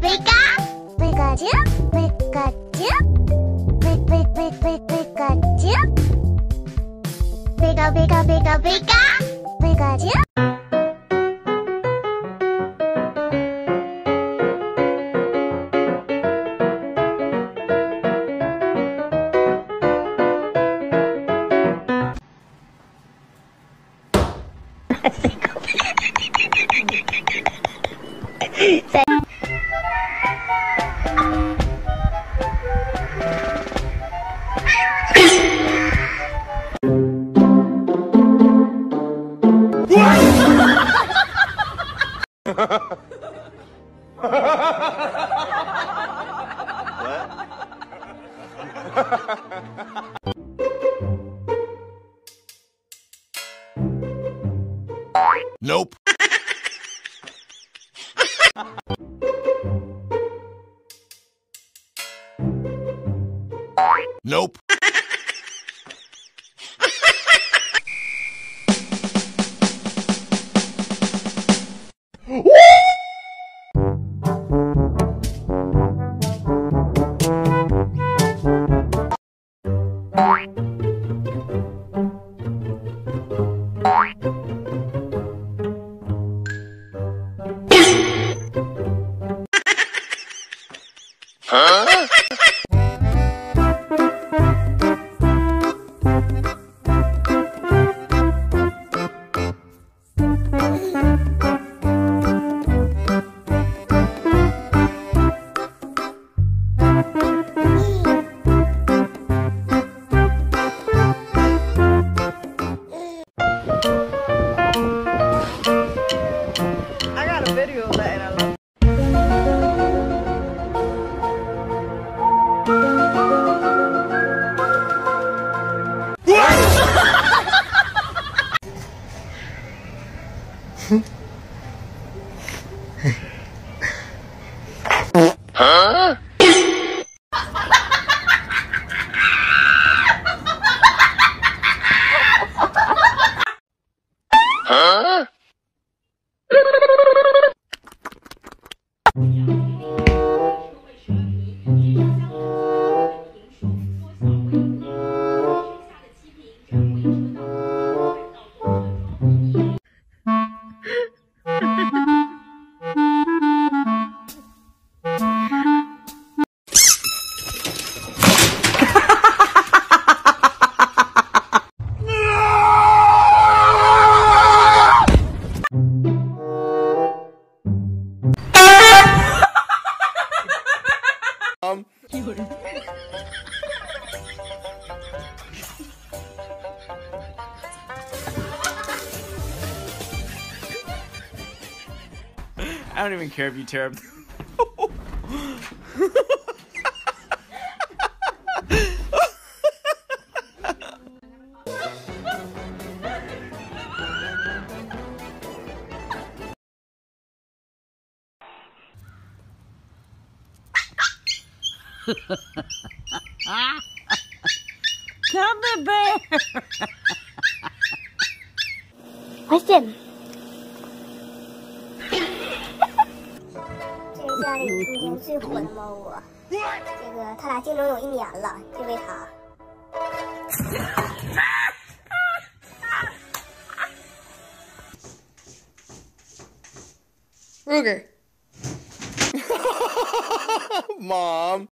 Pika. Pikachu. Pikachu. Pikachu. Pika Pika Pika Pika. Pikachu. Nope. Nope. Huh? I got a video of that and I love it. Huh? Huh? I don't even care if you tear up. Come the bear. 发现。这是家里今年最火的猫窝，这个他俩竞争有1年了，就为它。 Ruger. Mom.